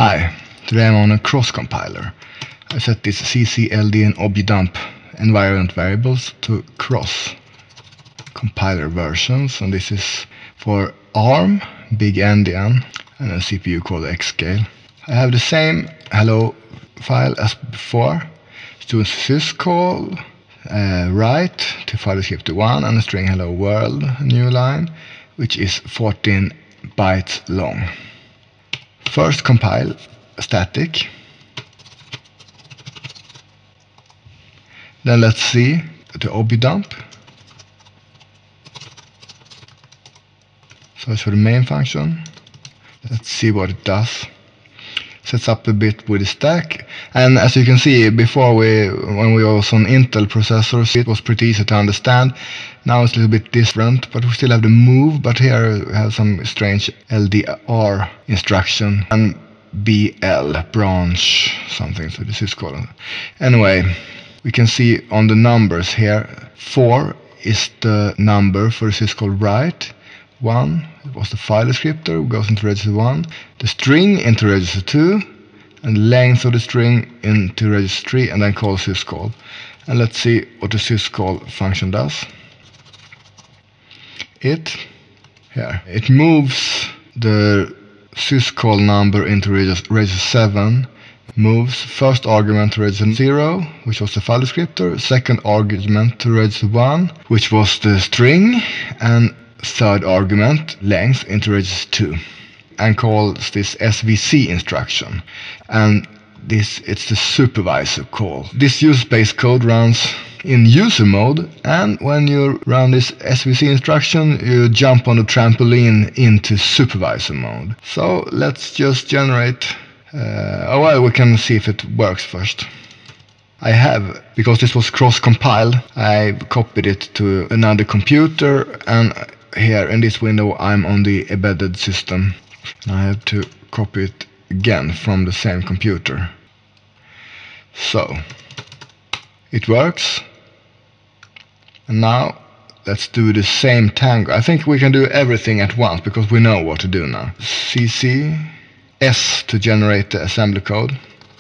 Hi, today I'm on a cross compiler. I set this ccld and objdump environment variables to cross compiler versions, and this is for ARM, big endian, and a CPU called Xscale. I have the same hello file as before. It's doing syscall, write to file descriptor 1 and a string hello world, a new line, which is 14 bytes long. First compile static. Then let's see the objdump. So it's for the main function. Let's see what it does. Sets up a bit with the stack, and as you can see, before when we was on Intel processors, it was pretty easy to understand. Now it's a little bit different, but we still have the move, but here we have some strange LDR instruction and BL branch something, so this is called. Anyway, we can see on the numbers here, 4 is the number for the syscall write. 1 it was the file descriptor, goes into register 1, the string into register 2, and the length of the string into register 3, and then call syscall. And let's see what the syscall function does. It moves the syscall number into register 7, moves first argument to register 0, which was the file descriptor, second argument to register 1, which was the string, and third argument length into register 2, and calls this SVC instruction, and it's the supervisor call. This user-based code runs in user mode, and when you run this SVC instruction you jump on the trampoline into supervisor mode. So let's just generate we can see if it works first. I have, because this was cross-compiled, I copied it to another computer, and here in this window I'm on the embedded system. I have to copy it again from the same computer. So it works, and now let's do the same tango. I think we can do everything at once because we know what to do now. CC S to generate the assembly code,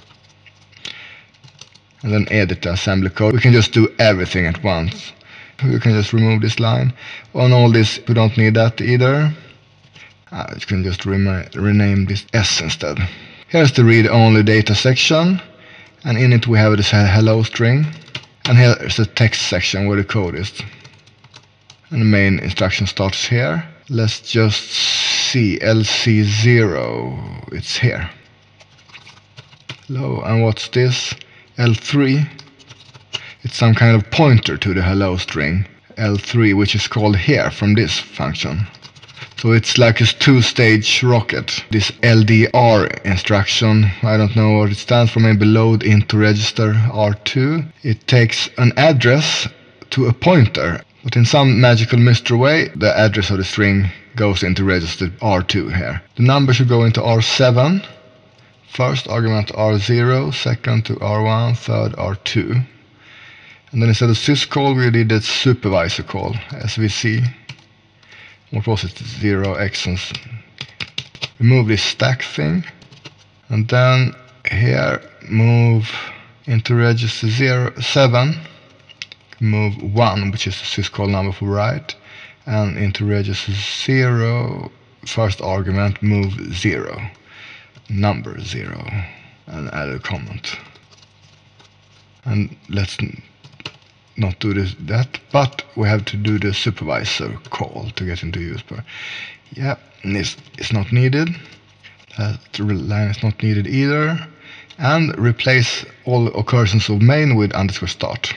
and then edit the assembly code. We can just do everything at once. We can just remove this line. On all this, we don't need that either. You can just rename this S instead. Here's the read-only data section, and in it we have this hello string, and here's the text section where the code is. And the main instruction starts here. Let's just see, LC0, it's here. Hello, and what's this? L3. It's some kind of pointer to the hello string, L3, which is called here from this function. So it's like a two-stage rocket. This LDR instruction, I don't know what it stands for, maybe load into register R2. It takes an address to a pointer, but in some magical mystery way, the address of the string goes into register R2 here. The number should go into R7, first argument R0, second to R1, third R2. And then instead of syscall we did that supervisor call, SVC. What was it? 0x, and remove this stack thing. And then here move into register 7, move 1, which is the syscall number for write, and into register 0, first argument move 0, number 0, and add a comment. And let's not do that, but we have to do the supervisor call to get into use per. Yeah, this is not needed. That line is not needed either. And replace all occurrences of main with _start.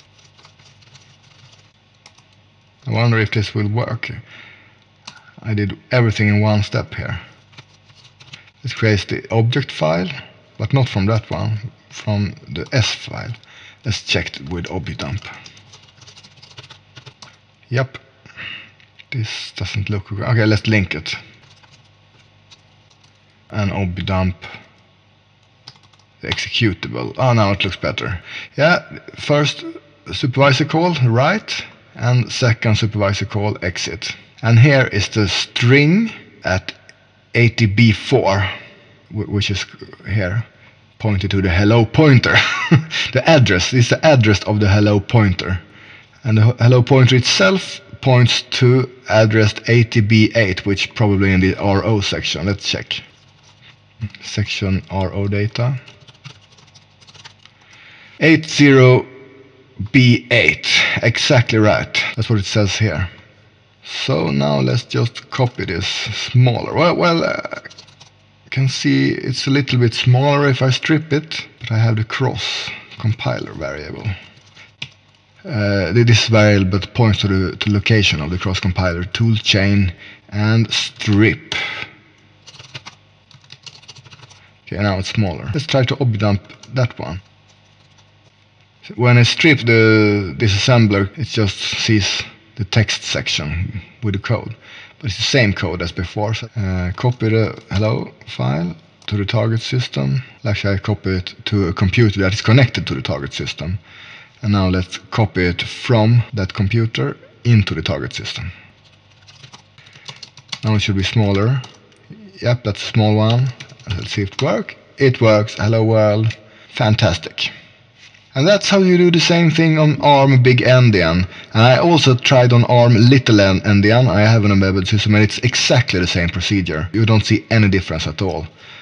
I wonder if this will work. I did everything in one step here. Let's create the object file, but not from that one, from the S file. Let's check it with objdump. Yep, this doesn't look good. Okay, let's link it. And objdump, the executable. Oh, now it looks better. Yeah, first supervisor call write, and second supervisor call exit. And here is the string at 80B4. which is here, pointed to the hello pointer. The address is the address of the hello pointer. And the hello pointer itself points to address 80B8, which probably in the RO section. Let's check. Section RO data. 80B8. Exactly right. That's what it says here. So now let's just copy this smaller. Well, you can see it's a little bit smaller if I strip it, but I have the cross compiler variable. This variable points to the location of the cross compiler, toolchain, and strip. Okay, now it's smaller. Let's try to obdump that one. When I strip the disassembler, it just sees the text section with the code, but it's the same code as before. So, copy the hello file to the target system. Actually, I copy it to a computer that is connected to the target system. And now let's copy it from that computer into the target system. Now it should be smaller. Yep, that's a small one. Let's see if it works. It works. Hello world. Fantastic. And that's how you do the same thing on ARM Big Endian. And I also tried on ARM Little Endian. I have an embedded system and it's exactly the same procedure. You don't see any difference at all.